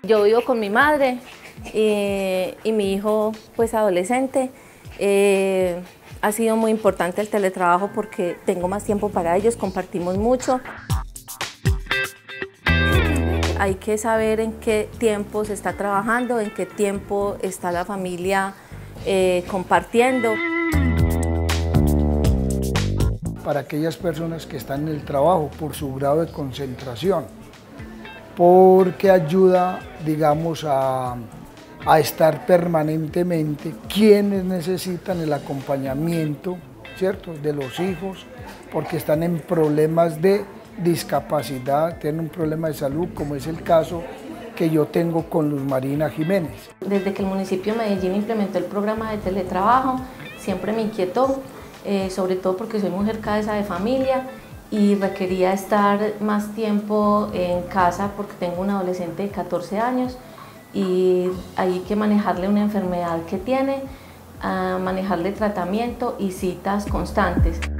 Yo vivo con mi madre y mi hijo pues adolescente. Ha sido muy importante el teletrabajo porque tengo más tiempo para ellos, compartimos mucho. Hay que saber en qué tiempo se está trabajando, en qué tiempo está la familia compartiendo. Para aquellas personas que están en el trabajo por su grado de concentración, porque ayuda, digamos, a estar permanentemente, quienes necesitan el acompañamiento, ¿cierto?, de los hijos, porque están en problemas de discapacidad, tienen un problema de salud, como es el caso que yo tengo con Luz Marina Jiménez. Desde que el municipio de Medellín implementó el programa de teletrabajo, siempre me inquietó, sobre todo porque soy mujer cabeza de familia y requería estar más tiempo en casa porque tengo un adolescente de 14 años y hay que manejarle una enfermedad que tiene, manejarle tratamiento y citas constantes.